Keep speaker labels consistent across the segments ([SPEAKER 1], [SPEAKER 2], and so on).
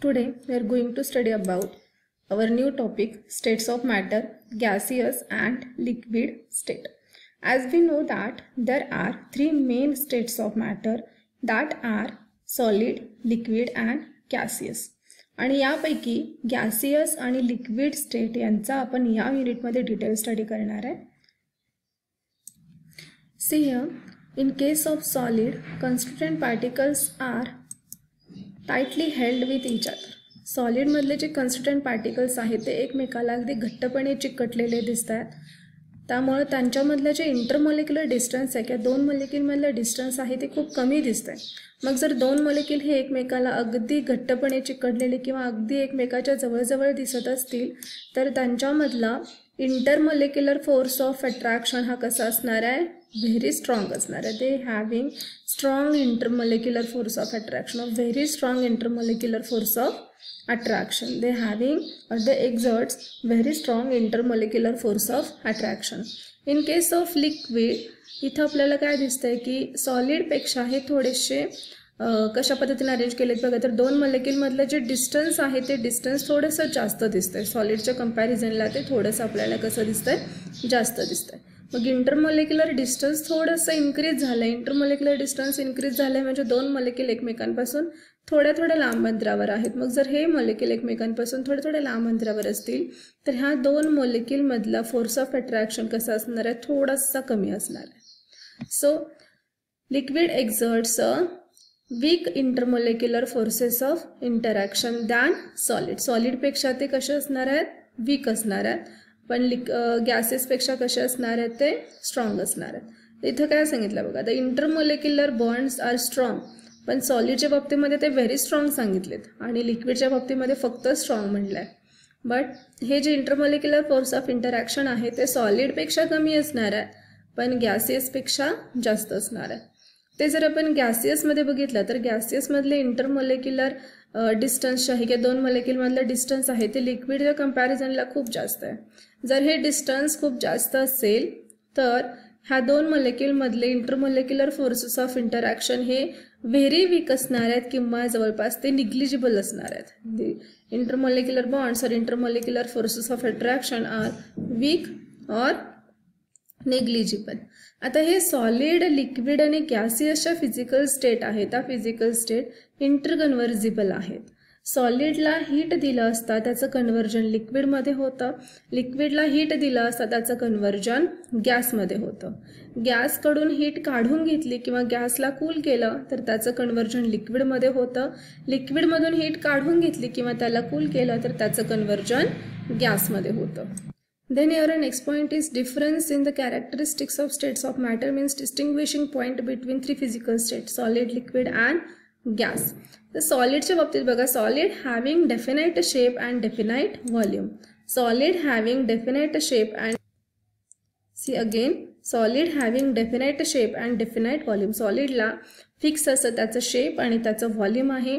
[SPEAKER 1] Today we are going to study about our new topic, states of matter, gaseous and liquid state. As we know that there are three main states of matter, that are solid, liquid and gaseous. आणि यापैकी gaseous आणि liquid state यांचा आपण या युनिटमध्ये detail study करणार आहे. See here, in case of solid, constituent particles are tightly held with each other. Solid मधले जे कन्स्टिट्यूएंट पार्टिकल्स आहेत ते एकमेकाला अगदी घट्टपणे चिकटलेले दिसतात. त्यामुळे त्यांच्यामधलं जे इंटरमॉलिक्युलर डिस्टन्स आहे किंवा दोन मॉलिक्यूलमधलं डिस्टन्स आहे ते खूप कमी दिसतंय. मग जर दोन मॉलिक्यूल हे एकमेकाला अगदी घट्टपणे चिकटलेले किंवा अगदी एकमेकाच्या जवळजवळ दिसत असतील तर त्यांच्यामधला इंटरमॉलिक्युलर फोर्स ऑफ अट्रॅक्शन हा कसा असणार आहे, व्हेरी स्ट्रॉंग असणार आहे. They having strong intermolecular force of attraction, of very strong intermolecular force of attraction. They having or they exerts very strong intermolecular force of attraction. In case of liquid इथं आपल्याला काय दिसतंय की solid पेक्षा हे थोडेसे कशा पद्धतीने अरेंज केलेत बघा. तर दोन मॉलिक्यूल मधलं जे डिस्टन्स आहे ते डिस्टन्स थोडंसं जास्त दिसतंय. सॉलिडच्या कंपॅरिझनला ते थोडंसं आपल्याला कसं दिसतंय, जास्त दिसतंय. मग इंटरमॉलिक्युलर डिस्टन्स थोडंसं इन्क्रीज झालं. इंटरमॉलिक्युलर डिस्टन्स इन्क्रीज झालं म्हणजे दोन मॉलिक्यूल एकमेकांपासून थोड्या लांब अंतरावर आहेत. मग जर हे मॉलिक्यूल एकमेकांपासून थोडे लांब अंतरावर असतील तर ह्या दोन मॉलिक्यूल मधला फोर्स ऑफ अट्रॅक्शन कसा असणार आहे, थोडासा कमी असणार आहे. So liquid exerts a weak intermolecular forces of interaction than solid. सॉलिडपेक्षा ते कसे असणार आहेत, वीक असणार आहेत. पण गॅसेसपेक्षा कसे असणार आहेत, ते स्ट्रॉंग असणार आहेत. इथं काय सांगितलं बघा, the intermolecular bonds are strong. पण सॉलिडच्या बाबतीमध्ये ते व्हेरी स्ट्रॉंग सांगितलेत आणि लिक्विडच्या बाबतीमध्ये फक्त स्ट्रॉंग म्हटलं आहे. बट हे जे इंटरमॉलिक्युलर फोर्स ऑफ इंटरॅक्शन आहे ते सॉलिडपेक्षा कमी असणार आहे पण गॅसियसपेक्षा जास्त असणार आहे. ते जर आपण गॅसियसमध्ये बघितलं तर गॅसियसमधले इंटरमॉलिक्युलर डिस्टन्स आहे किंवा दोन मॉलिक्यूलमधलं डिस्टन्स आहे ते लिक्विडच्या कंपॅरिझनला खूप जास्त आहे. जर हे डिस्टन्स खूप जास्त असेल तर ह्या दोन मॉलिक्यूलमधले इंटरमॉलिक्युलर फोर्सेस ऑफ इंटरॅक्शन हे व्हेरी वीक असणार आहेत किंवा जवळपास ते निग्लिजिबल असणार आहेत. द इंटरमॉलिक्युलर बॉन्ड्स और intermolecular forces of attraction are weak और नेग्लिजिबल. आता हे सॉलिड, लिक्विड आणि गॅसियसच्या फिजिकल स्टेट आहेत, त्या फिजिकल स्टेट इंटरकन्व्हर्जिबल आहेत. सॉलिडला हीट दिलं असता त्याचं कन्व्हर्जन लिक्विडमध्ये होतं, लिक्विडला हीट दिलं असता त्याचं कन्व्हर्जन गॅसमध्ये होतं. गॅसकडून हीट काढून घेतली किंवा गॅसला कूल केलं तर त्याचं कन्व्हर्जन लिक्विडमध्ये होतं, लिक्विडमधून हीट काढून घेतली किंवा त्याला कूल केलं तर त्याचं कन्व्हर्जन गॅसमध्ये होतं. Then your next point is difference in the characteristics of states of matter, means distinguishing point between three physical states, solid, liquid and gas. The solidच्या बाबतीत बघा, solid having definite shape and definite volume. Solid having definite shape and see again, solid having definite shape and definite volume. सॉलिडला fix असं त्याचं shape आणि त्याचं volume आहे.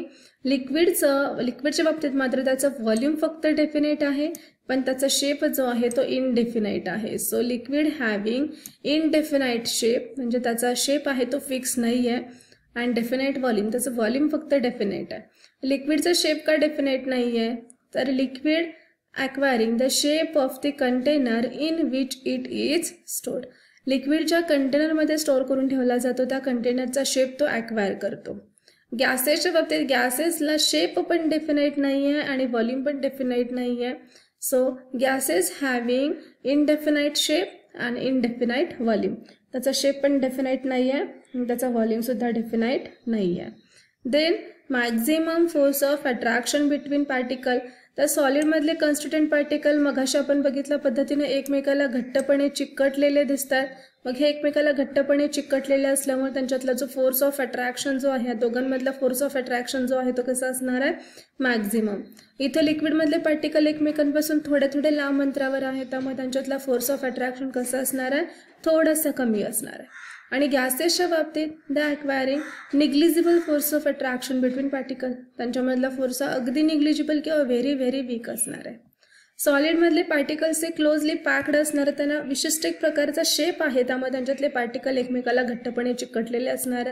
[SPEAKER 1] लिक्विडच्या बाबतीत मात्र त्याचं व्हॉल्यूम फक्त डेफिनेट आहे पण त्याचा शेप जो आहे तो इनडेफिनाइट आहे. So liquid having indefinite shape म्हणजे त्याचा शेप आहे तो फिक्स नाही आहे अँड डेफिनाइट व्हॉल्यूम, त्याचं व्हॉल्यूम फक्त डेफिनेट आहे. लिक्विडचा शेप का डेफिनेट नाही आहे तर liquid acquiring the shape of the container in which it is stored. Liquid ज्या कंटेनरमध्ये स्टोअर करून ठेवला जातो त्या कंटेनरचा शेप तो ॲक्वायर करतो. गॅसेसच्या बाबतीत गॅसेसला शेप पण डेफिनाइट नाही आहे आणि व्हॉल्यूम पण डेफिनाइट नाही आहे. So gases having indefinite shape and indefinite volume, त्याचा शेप पण डेफिनाइट नाही आहे आणि त्याचा व्हॉल्यूमसुद्धा डेफिनाइट नाही आहे. Then maximum force of attraction between particle. तर सॉलिडमधले कन्स्टिट्यूएंट पार्टिकल मगाशी आपण बघितल्या पद्धतीने एकमेकाला घट्टपणे चिकटलेले दिसतात. मग हे एकमेकाला घट्टपणे चिकटलेले असल्यामुळे त्यांच्यातला जो फोर्स ऑफ अट्रॅक्शन जो आहे, दोघांमधला फोर्स ऑफ अट्रॅक्शन जो आहे तो कसा असणार आहे, मॅक्झिमम. इथं लिक्विडमधले पार्टिकल एकमेकांपासून थोडे लांब अंतरावर आहेत त्यामुळे त्यांच्यातला फोर्स ऑफ अट्रॅक्शन कसा असणार आहे, थोडासा कमी असणार आहे. आणि गॅसेसच्या बाबतीत the acquiring negligible force of attraction between particle, त्यांच्यामधला फोर्स अगदी निग्लिजिबल किंवा व्हेरी वीक असणार आहे. सॉलिडमधले पार्टिकल्स हे क्लोजली पॅक्ड असणार, त्यांना विशिष्ट एक प्रकारचा शेप आहे त्यामुळे त्यांच्यातले पार्टिकल एकमेकाला घट्टपणे चिकटलेले असणार.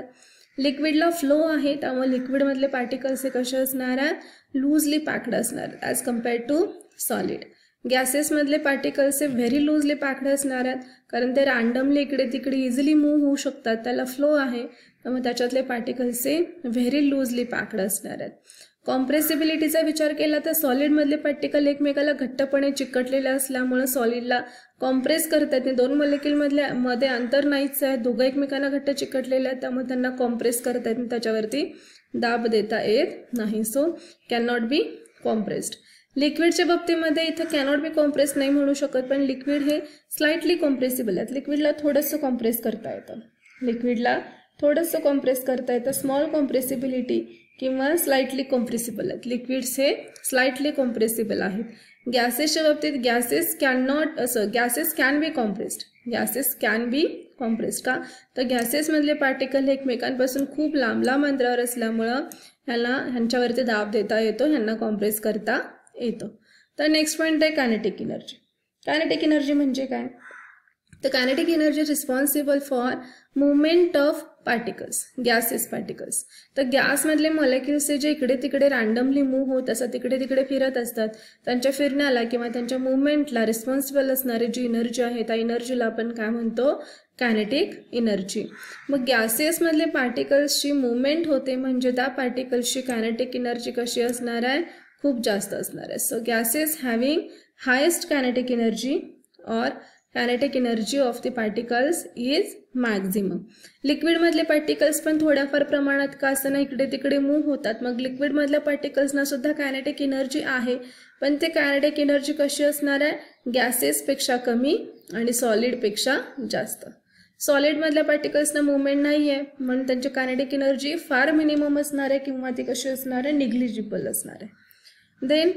[SPEAKER 1] लिक्विडला फ्लो आहे त्यामुळे लिक्विडमधले पार्टिकल्स हे कसे असणार आहे लूजली पॅक्ड असणार ॲज कम्पेअर्ड टू सॉलिड. गॅसेसमधले पार्टिकल्स हे व्हेरी लूजली पॅक्ड असणार आहेत कारण ते रँडमली इकडे तिकडे इझिली मूव्ह होऊ शकतात, त्याला फ्लो आहे त्यामुळे त्याच्यातले पार्टिकल्स हे व्हेरी लूजली पॅक्ड असणार आहेत. कॉम्प्रेसिबिलिटीचा विचार केला तर सॉलिडमधले पार्टिकल एकमेकाला घट्टपणे चिकटलेले असल्यामुळे सॉलिडला कॉम्प्रेस करता येते. दोन मॉलिक्युलमध्ये अंतर नाहीच आहे, दोघं एकमेकांना घट्ट चिकटलेले आहेत त्यामुळे त्यांना कॉम्प्रेस करता येते, त्याच्यावरती दाब देता येत नाही. So can not be compressed. लिक्विडच्या बाबतीमध्ये इथं कॅनॉट बी कॉम्प्रेस नाही म्हणू शकत, पण लिक्विड हे स्लाइटली कॉम्प्रेसिबल आहेत. लिक्विडला थोडंसं कॉम्प्रेस करता येतं, लिक्विडला थोडंसं कॉम्प्रेस करता येतं. स्मॉल कॉम्प्रेसिबिलिटी किंवा स्लाइटली कॉम्प्रेसिबल आहेत. लिक्विड्स हे स्लाइटली कॉम्प्रेसिबल आहेत. गॅसेसच्या बाबतीत gases can be compressed. Gases can be compressed का तर गॅसेसमधले पार्टिकल हे एकमेकांपासून खूप लांब लांब अंतरावर असल्यामुळं ह्यांच्यावरती दाब देता येतो, ह्यांना कॉम्प्रेस करता येतो. तर नेक्स्ट पॉईंट आहे कायनेटिक एनर्जी. कायनेटिक एनर्जी म्हणजे काय तर kinetic energy responsible for movement of particles, gases particles. तर गॅसमधले मॉलिक्युल्स जे इकडे तिकडे रँडमली मूव्ह होत असतात, तिकडे तिकडे फिरत असतात, त्यांच्या फिरण्याला किंवा त्यांच्या मुवमेंटला रिस्पॉन्सिबल असणारी जी एनर्जी आहे त्या एनर्जीला आपण काय म्हणतो कायनेटिक एनर्जी. मग गॅसेसमधले पार्टिकल्सची मुवमेंट होते म्हणजे त्या पार्टिकल्सची कायनेटिक एनर्जी कशी असणार आहे खूप जास्त असणार आहे. So gases having highest kinetic energy or kinetic energy of the particles is maximum. लिक्विडमधले पार्टिकल्स पण थोड्याफार प्रमाणात का असं ना इकडे तिकडे मूव्ह होतात, मग लिक्विडमधल्या पार्टिकल्सना सुद्धा कायनेटिक एनर्जी आहे, पण ते कायनेटिक एनर्जी कशी असणार आहे गॅसेसपेक्षा कमी आणि सॉलिडपेक्षा जास्त. सॉलिडमधल्या पार्टिकल्सना मुवमेंट नाही आहे म्हणून त्यांची कायनेटिक एनर्जी फार मिनिमम असणार आहे किंवा ती कशी असणार आहे निग्लिजिबल असणार आहे. देन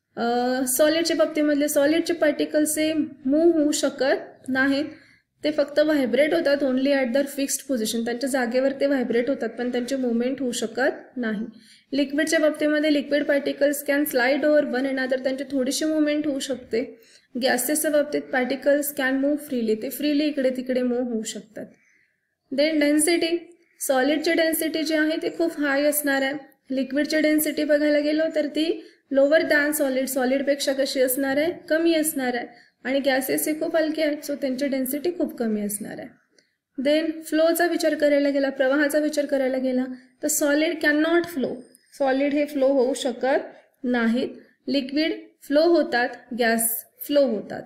[SPEAKER 1] सॉलिडच्या बाबतीमधले सॉलिडचे पार्टिकल्स हे मूव्ह होऊ शकत नाहीत, ते फक्त व्हायब्रेट होतात only at their fixed position. त्यांच्या जागेवर ते व्हायब्रेट होतात पण त्यांचे मुवमेंट होऊ शकत नाही. लिक्विडच्या बाबतीमध्ये liquid particles can slide over one another, त्यांची थोडीशी मुवमेंट होऊ शकते. गॅसेसच्या बाबतीत पार्टिकल्स कॅन मूव्ह फ्रीली, ते फ्रीली इकडे तिकडे मूव्ह होऊ शकतात. देन डेन्सिटी, सॉलिडची डेन्सिटी जी आहे ती खूप हाय असणार आहे. लिक्विडची डेन्सिटी बघायला गेलो तर ती लोअर दॅन सॉलिड, सॉलिडपेक्षा कशी असणार आहे कमी असणार आहे. आणि गॅसेस हे खूप हलके आहेत सो त्यांची डेन्सिटी खूप कमी असणार आहे. देन फ्लोचा विचार करायला गेला, प्रवाहाचा विचार करायला गेला तर solid can not flow, solid हे फ्लो होऊ शकत नाहीत. लिक्विड फ्लो होतात, गॅस फ्लो होतात.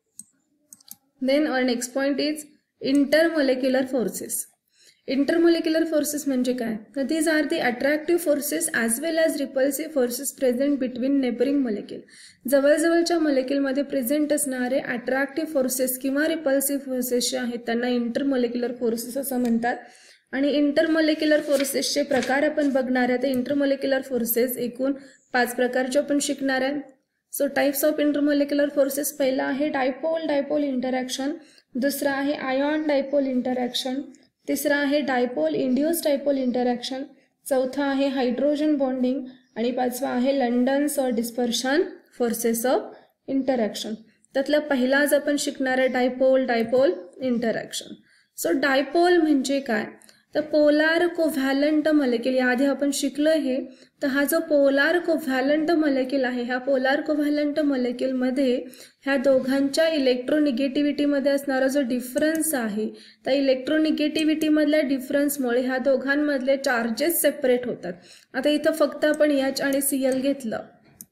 [SPEAKER 1] Then our next point is intermolecular forces. Intermolecular forces म्हणजे काय तर these are the attractive forces as well as repulsive forces present between neighbouring molecule. जवळजवळच्या मॉलिक्युलमध्ये प्रेझेंट असणारे अट्रॅक्टिव्ह फोर्सेस किंवा रिपल्सिव्ह फोर्सेस जे आहेत त्यांना इंटरमॉलिक्युलर फोर्सेस असं म्हणतात. आणि इंटरमॉलिक्युलर फोर्सेसचे प्रकार आपण बघणार आहे. तर इंटरमॉलिक्युलर फोर्सेस एकूण 5 प्रकारचे आपण शिकणार आहे. So types of intermolecular forces पहिला आहे डायपोल डायपोल इंटरॅक्शन, दुसरा आहे आयॉन डायपोल इंटरॅक्शन, तिसरा आहे डायपोल इंड्यूस डायपोल इंटरॅक्शन, चौथा आहे हायड्रोजन बॉन्डिंग आणि पाचवा आहे लंडन्स और डिस्पर्शन फोर्सेस ऑफ इंटरॅक्शन. त्यातला पहिलाच आपण शिकणार आहे dipole dipole interaction. So dipole म्हणजे काय तर पोलार कोव्हॅलंट मॉलिक्युल, याआधी आपण शिकलो हे. तर हा जो पोलार कोव्हॅलंट मॉलिक्युल आहे ह्या पोलार कोव्हॅलंट मॉलिक्युलमध्ये ह्या दोघांच्या इलेक्ट्रोनिगेटिव्हिटीमध्ये असणारा जो डिफरन्स आहे त्या इलेक्ट्रोनिगेटिव्हिटीमधल्या डिफरन्समुळे ह्या दोघांमधले चार्जेस सेपरेट होतात. आता इथं फक्त आपण H आणि Cl घेतलं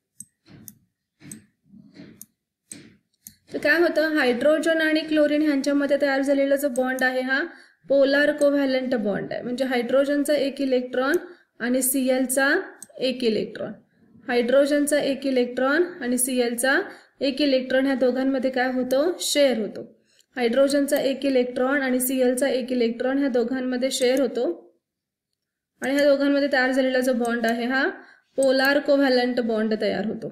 [SPEAKER 1] तर काय होतं हायड्रोजन आणि क्लोरीन ह्यांच्यामध्ये तयार झालेला जो बॉन्ड आहे हा पोलार कोव्हॅलंट बॉन्ड आहे. म्हणजे हायड्रोजनचा 1 इलेक्ट्रॉन आणि Clचा 1 इलेक्ट्रॉन, हायड्रोजनचा 1 इलेक्ट्रॉन आणि Clचा 1 इलेक्ट्रॉन ह्या दोघांमध्ये काय होतो शेअर होतो. हायड्रोजनचा 1 इलेक्ट्रॉन आणि Clचा 1 इलेक्ट्रॉन ह्या दोघांमध्ये शेअर होतो आणि ह्या दोघांमध्ये तयार झालेला जो बॉन्ड आहे हा पोलार कोव्हॅलंट बॉन्ड तयार होतो.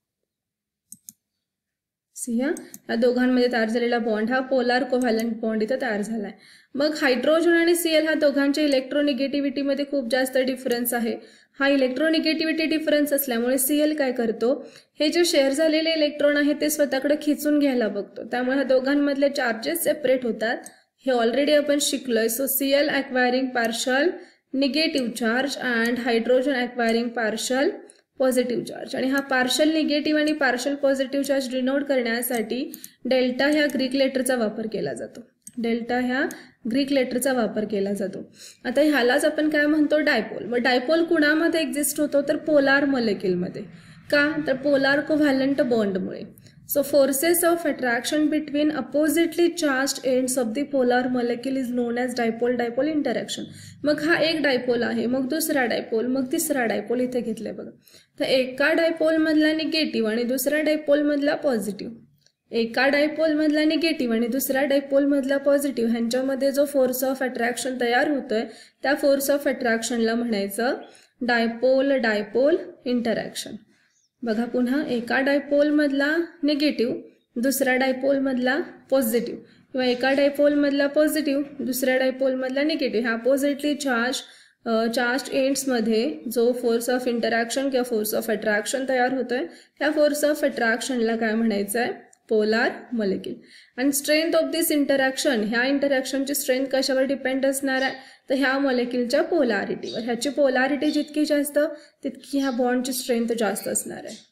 [SPEAKER 1] या दोघांमध्ये तयार झालेला बॉन्ड हा पोलार कोव्हॅलंट बॉन्ड इथं तयार झालाय. मग हायड्रोजन आणि Cl ह्या दोघांच्या इलेक्ट्रोनिगेटिव्हिटीमध्ये खूप जास्त डिफरन्स आहे. हा इलेक्ट्रोनिगेटिव्हिटी डिफरन्स असल्यामुळे Cl काय करतो हे जे शेअर झालेले इलेक्ट्रॉन आहे ते स्वतःकडे खिचून घ्यायला बघतो, त्यामुळे ह्या दोघांमधले चार्जेस सेपरेट होतात. हे ऑलरेडी आपण शिकलोय. So Cl acquiring partial negative charge and hydrogen acquiring partial positive charge. आणि हा पार्शल निगेटिव्ह आणि पार्शल पॉझिटिव्ह चार्ज डिनोट करण्यासाठी डेल्टा ह्या ग्रीक लेटरचा वापर केला जातो. डेल्टा ह्या ग्रीक लेटरचा वापर केला जातो. आता ह्यालाच आपण काय म्हणतो, डायपोल. मग डायपोल कुणामध्ये एक्झिस्ट होतो, तर पोलार मॉलिक्यूलमध्ये. का, तर पोलार कोव्हॅलंट बॉन्डमुळे. So forces of attraction between oppositely charged ends of the polar molecule is known as dipole-dipole interaction. मग हा एक डायपोल आहे, मग दुसरा डायपोल, मग तिसरा डायपोल इथे घेतले बघा. तर एका डायपोल मधला निगेटिव्ह आणि दुसऱ्या डायपोल मधला पॉझिटिव्ह, एका डायपोल मधला निगेटिव्ह आणि दुसऱ्या डायपोल मधला पॉझिटिव्ह ह्यांच्यामध्ये जो फोर्स ऑफ अट्रॅक्शन तयार होतोय त्या फोर्स ऑफ अट्रॅक्शनला म्हणायचं डायपोल डायपोल इंटरॅक्शन. बघा पुन्हा, एका डायपोल मधला निगेटिव्ह, दुसऱ्या डायपोल मधला पॉझिटिव्ह, किंवा एका डायपोल मधला पॉझिटिव्ह, दुसऱ्या डायपोल मधला निगेटिव्ह, ह्या अपोजिटली चार्ज एंड्समध्ये जो फोर्स ऑफ इंटरॅक्शन किंवा फोर्स ऑफ अट्रॅक्शन तयार होतोय त्या फोर्स ऑफ अट्रॅक्शनला काय म्हणायचं आहे, पोलार मॉलिक्यूल. आणि स्ट्रेंथ ऑफ दिस इंटरॅक्शन, ह्या इंटरॅक्शनची स्ट्रेंथ कशावर डिपेंड असणार आहे, तर ह्या मॉलिक्यूलच्या पोलॅरिटीवर. ह्याची पोलॅरिटी जितकी जास्त तितकी ह्या बॉन्डची स्ट्रेंथ जास्त असणार आहे.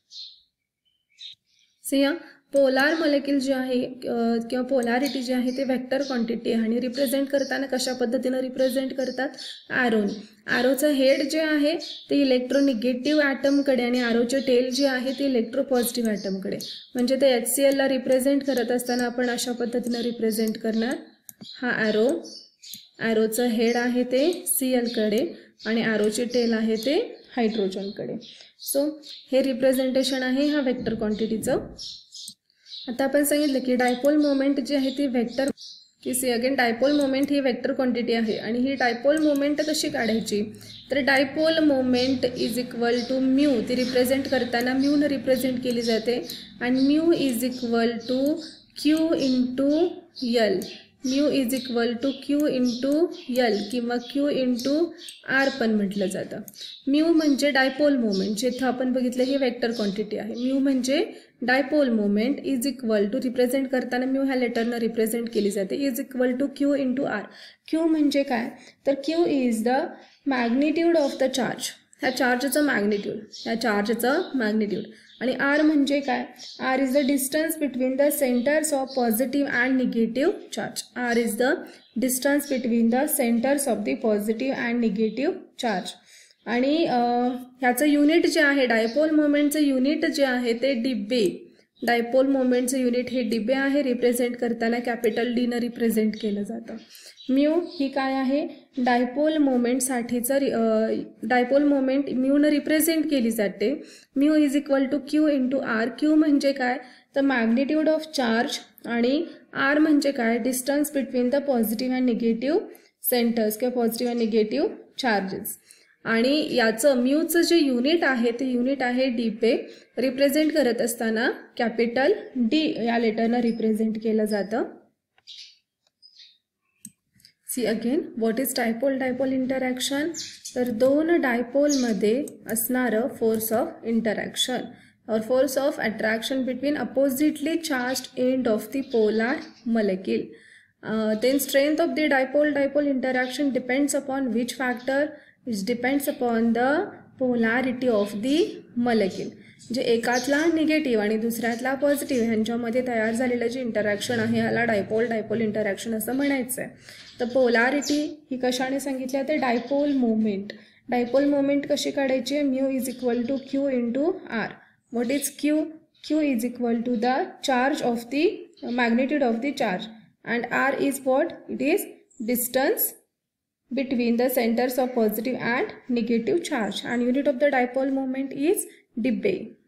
[SPEAKER 1] सिया पोलार मॉलिक्यूल जे आहे किंवा पोलॅरिटी जी आहे ते वेक्टर क्वांटिटी आहे आणि रिप्रेझेंट करताना कशा पद्धतीने रिप्रेझेंट करतात, ॲरोने. ॲरोचं हेड जे आहे ते इलेक्ट्रोनिगेटिव्ह ॲटमकडे आणि ॲरोचे टेल जे आहे ते इलेक्ट्रोपॉझिटिव्ह ॲटमकडे. म्हणजे ते HClला रिप्रेझेंट करत असताना आपण अशा पद्धतीने रिप्रेझेंट करणार. हा ॲरोचं हेड आहे ते Clकडे आणि ॲरोचे टेल आहे ते हायड्रोजनकडे. सो हे रिप्रेझेंटेशन आहे ह्या वेक्टर क्वांटिटीचं. आता आपण सांगितलं की डायपोल मोमेंट जी आहे ती वेक्टर, की सी अगेन डायपोल मोमेंट ही वेक्टर क्वांटिटी आहे. आणि ही डायपोल मोमेंट कशी काढायची, तर dipole moment is equal to mu. ती रिप्रेझेंट करताना म्यूनं रिप्रेझेंट केली जाते. आणि mu is equal to Q into l. Mu is equal to Q into l किंवा क्यू इंटू आर पण म्हटलं जातं. म्यू म्हणजे डायपोल मोमेंट, जिथं आपण बघितलं ही वेक्टर क्वांटिटी आहे. म्यू म्हणजे dipole moment is equal to, represent करताना म्यू ह्या लेटरनं रिप्रेझेंट केली जाते, is equal to Q into R. Q म्हणजे काय, तर q is the magnitude of the charge. ह्या चार्जचं मॅग्निट्यूड. आणि आर म्हणजे काय, r is the distance between the centres of positive and negative charge. R is the distance between the centres of the positive and negative charge. आणि ह्याचं unit जे आहे, dipole मोमेंटचं unit जे आहे ते डिब्बे. डायपोल मोमेंटचं युनिट हे डिब्बे आहे. रिप्रेझेंट करताना कॅपिटल डीनं रिप्रेझेंट केलं जातं. म्यू ही काय आहे, डायपोल मोमेंटसाठीचं डायपोल मोमेंट म्यूनं रिप्रेझेंट केली जाते. Mu is equal to Q into R. Q म्हणजे काय, तर मॅग्निट्यूड ऑफ चार्ज. आणि आर म्हणजे काय, distance between the positive and negative centres किंवा पॉझिटिव्ह अँड निगेटिव्ह चार्जेस. आणि याचं म्यूचं जे युनिट आहे ते युनिट आहे डीपे. रिप्रेझेंट करत असताना कॅपिटल डी या लेटरनं रिप्रेझेंट केलं जातं. See again, what is dipole interaction, तर दोन डायपोलमध्ये असणारं फोर्स ऑफ इंटरॅक्शन और force of attraction between oppositely charged end of the polar molecule. then strength of the dipole interaction depends upon which factor, which depends upon the polarity of the molecule. जे एकातला negative आणि दुसऱ्यातला positive ह्यांच्यामध्ये तयार झालेलं जे interaction आहे याला dipole interaction असं म्हणायचं आहे. तर पोलॅरिटी ही कशाने सांगितली आहे, ते डायपोल मोमेंट कशी काढायची, mu is equal to Q into R. What is Q, Q is equal to the charge of the magnitude of the charge. And R is what? It is distance between the centers of positive and negative charge. And unit of the dipole moment is debye.